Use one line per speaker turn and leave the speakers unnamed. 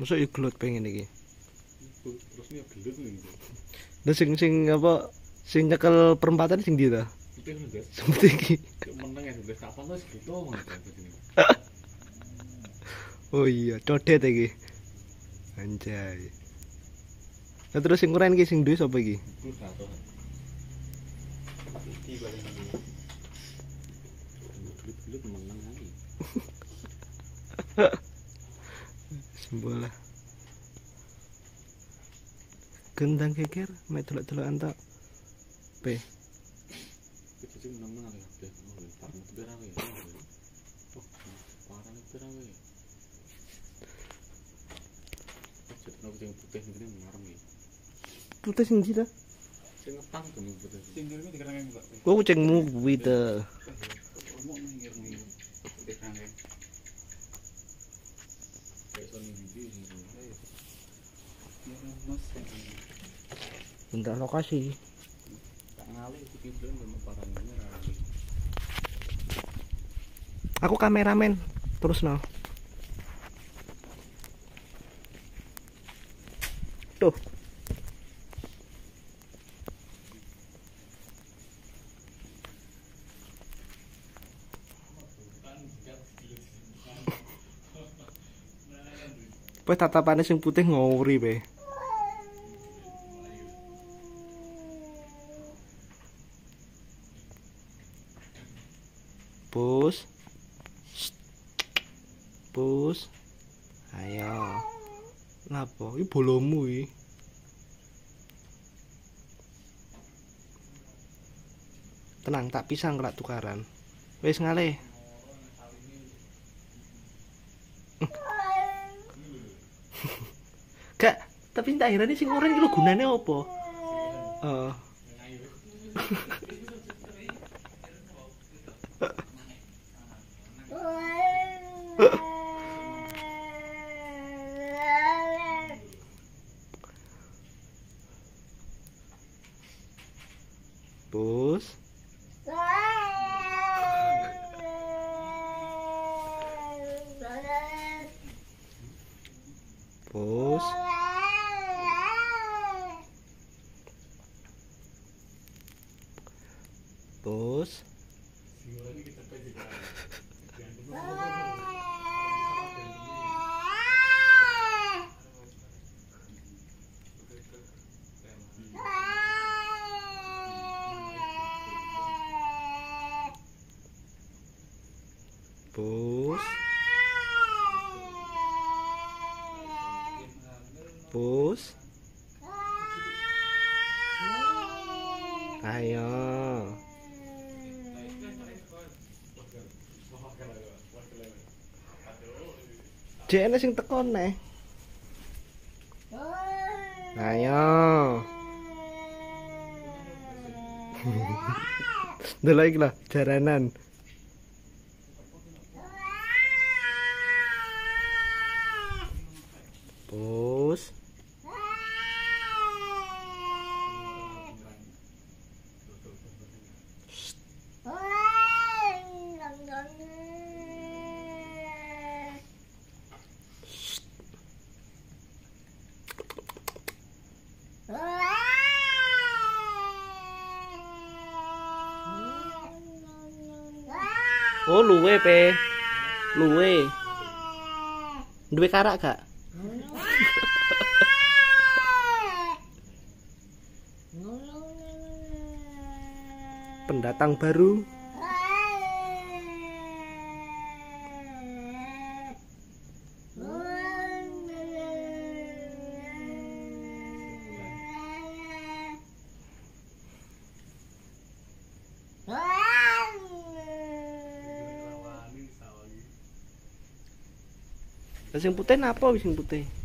Mosok yo gelut pengen iki.
Terus ini gelut nih.
Lah sing apa sing nyekel perempatan sing ndi ta?
Putih lho, guys.
Putih iki.
Meneng ya, guys. Kapan tuh segitu banget ini.
Oh iya, codet iki. Anjay. Nah terus sing kuren iki sing duwe sapa iki?
Terus satu. Iki paling ini. Gelut meneng lagi.
Sembola. Gendang keker, mek delok-delokan tok. P.
Kecil meneng lagi kabeh. Parang berapa ya? Oh, parang berapa ya? Jadi kucing putih ini ngarem ya.
Putih sing ndi ta?
Sing ngepang tuh putih. Sing ngene dikerang enggak.
Kok kucingmu kuwi ta.
Mau minggir nih. Putih kerangnya. Kayak Sony Bibi sing
Bentar lokasi.
tak ngalih iki kiblen memang parangnya lagi.
Aku kameramen. Terus no. Tuh. Wes tatapane sing putih ngowri be. Pus. Pus. Ayo. Lapo? Iki bolomu iki. Tenang, tak pisang kelak tukaran. Wis ngalih. Gak, tapi tak akhirnya sing oren iki lho gunane apa? Heeh. Pus. Pus. Pus. Pus. Pus. Ayo. Jene sing teko neh. Ayo. Delok iki lho, jaranan. Pus. Oh luwe pe. Luwe. Duwe karak gak? Pendatang baru. Sing putih napa sing putih?